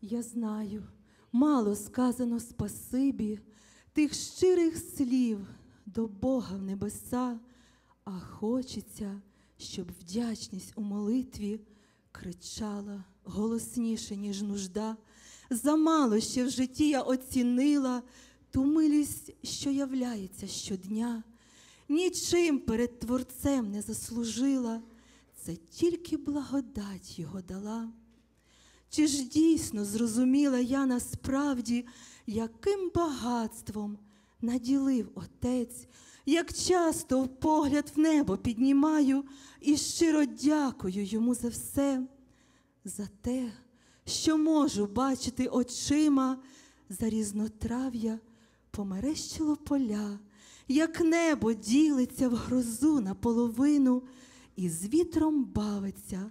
Я знаю, мало сказано спасибі тих щирих слів до Бога в небеса, а хочеться, щоб вдячність у молитві кричала голосніше, ніж нужда. Замало ще в житті я оцінила ту милість, що являється щодня. Нічим перед Творцем не заслужила, це тільки благодать Його дала. Чи ж дійсно зрозуміла я насправді, яким багатством наділив Отець, як часто погляд в небо піднімаю і щиро дякую Йому за все, за те, що можу бачити очима, за різнотрав'я померещило поля, як небо ділиться в грозу наполовину і з вітром бавиться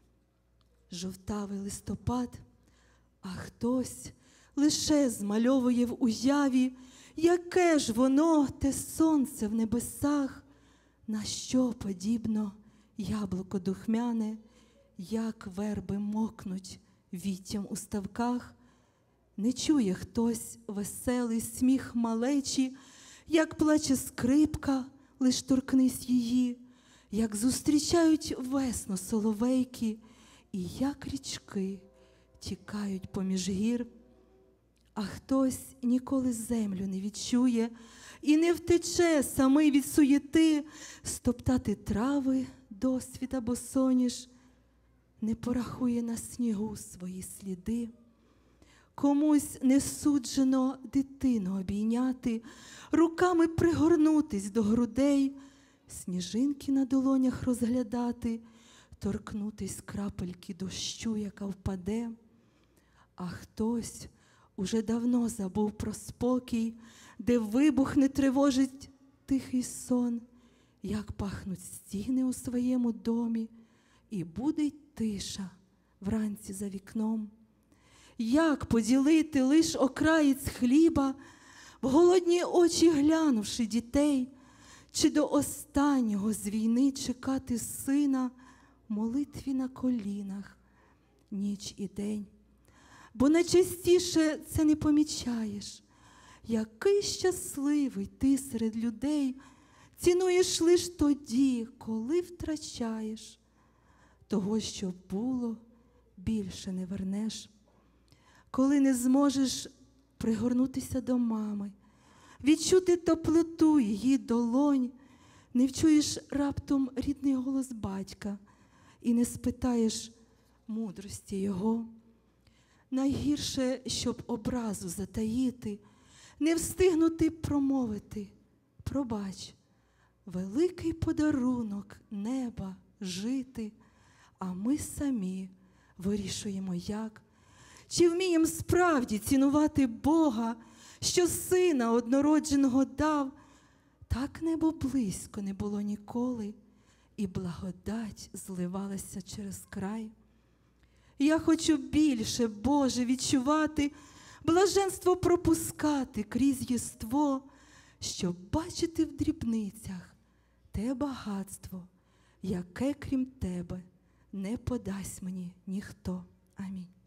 жовтавий листопад, а хтось лише змальовує в уяві, яке ж воно, те сонце в небесах, на що подібно яблуко духмяне, як верби мокнуть віттям у ставках. Не чує хтось веселий сміх малечі, як плаче скрипка, лиш торкнись її, як зустрічають весну соловейки, і як річки тікають поміж гір. А хтось ніколи землю не відчує і не втече самий від суєти стоптати трави досвіта босоніж, не порахує на снігу свої сліди. Комусь не суджено дитину обійняти, руками пригорнутись до грудей, сніжинки на долонях розглядати, торкнутись крапельки дощу, яка впаде. А хтось уже давно забув про спокій, де вибух не тривожить тихий сон, як пахнуть стіни у своєму домі, і будить тиша вранці за вікном. Як поділити лиш окраєць хліба, в голодні очі глянувши дітей, чи до останнього з війни чекати сина в молитві на колінах ніч і день? Бо найчастіше це не помічаєш, який щасливий ти серед людей, цінуєш лиш тоді, коли втрачаєш. Того, що було, більше не вернеш. Коли не зможеш пригорнутися до мами, відчути теплоту її долонь, не вчуєш раптом рідний голос батька і не спитаєш мудрості його. Найгірше, щоб образу затаїти, не встигнути промовити: пробач, великий подарунок неба жити, а ми самі вирішуємо як. Чи вмієм справді цінувати Бога, що Сина однородженого дав? Так небо близько не було ніколи, і благодать зливалася через край. Я хочу більше, Боже, відчувати, блаженство пропускати крізь єство, щоб бачити в дрібницях те багатство, яке крім Тебе не подасть мені ніхто. Амінь.